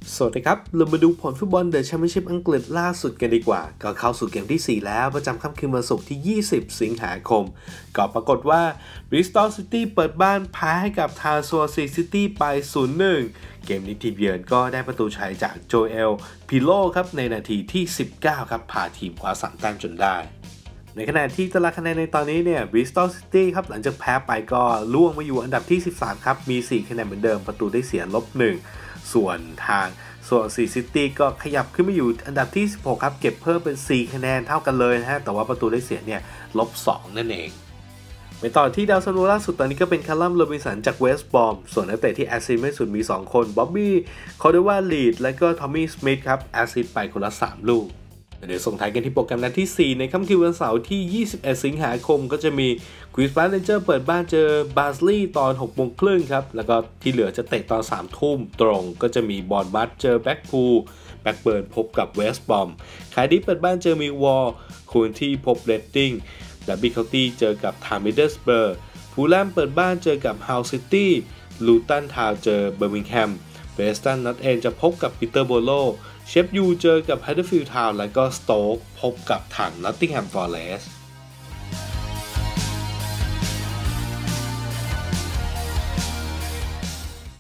สวัสดีครับเรามาดูผลฟุตบอลเดอะแชมเปี้ยนชิพอังกฤษล่าสุดกันดีกว่าก็เข้าสู่เกมที่ 4 แล้วประจำค่ำคืนวันศุกร์ที่ 20 สิงหาคมก็ปรากฏว่า Bristol City เปิดบ้านแพ้ให้กับทางสวอนซีซิตี้ไป 0-1 เกมนี้ทีมเยือนก็ได้ประตูชัยจากโจเอลพิโลครับในนาทีที่ 19 ครับพาทีมคว้า3 แต้มจนได้ในขณะที่ตารางคะแนนในตอนนี้เนี่ย Bristol City ครับหลังจากแพ้ไปก็ล่วงมาอยู่อันดับที่ 13 ครับมี 4 คะแนนเหมือนเดิมประตูได้เสีย-1ส่วนทางส่วนซีซิตี้ก็ขยับขึ้นมาอยู่อันดับที่ 16 ครับเก็บเพิ่มเป็น 4 คะแนนเท่ากันเลยนะฮะแต่ว่าประตูได้เสียเนี่ย-2 นั่นเองไปต่อที่ดาวซันโวล่าสุดตอนนี้ก็เป็นคาร์ลัม โรบินสันจากเวสต์บรอมส่วนนักเตะที่แอสซิสต์ไม่สุดมี 2 คนบ๊อบบี้คอร์เดว่าลีดและก็ทอมมี่สมิธครับแอสซิสต์ไปคนละ 3 ลูกเดี๋ยวส่งท้ายกันที่โปรแกรมนัดที่ 4 ในค่ำคืนวันเสาร์ที่ 21 สิงหาคมก็จะมีควีนส์พาร์คเรนเจอร์เปิดบ้านเจอบาร์ซลีย์ตอน 6 โมงครึ่งครับแล้วก็ที่เหลือจะเตะตอน 3 ทุ่มตรงก็จะมีบอร์นมัธเจอแบ็กพูลแบ็กเบิร์นพบกับเวสต์บรอมคาร์ดิฟเปิดบ้านเจอมิลวอลคูนที่พบเรดดิ้งดับบี้เคานตี้เจอกับทามิดเดิลสเบอร์ฟูลแลมเปิดบ้านเจอกับฮาวซิตี้ลูตันทาวน์เจอเบอร์มิงแฮมเวสตันนอตเอนจะพบกับปีเตอร์โบโลเชฟยูเจอกับฮัดเดอร์ฟิลด์ทาวน์และก็สโต๊กพบกับทางนอตติงแฮมฟอเรสต์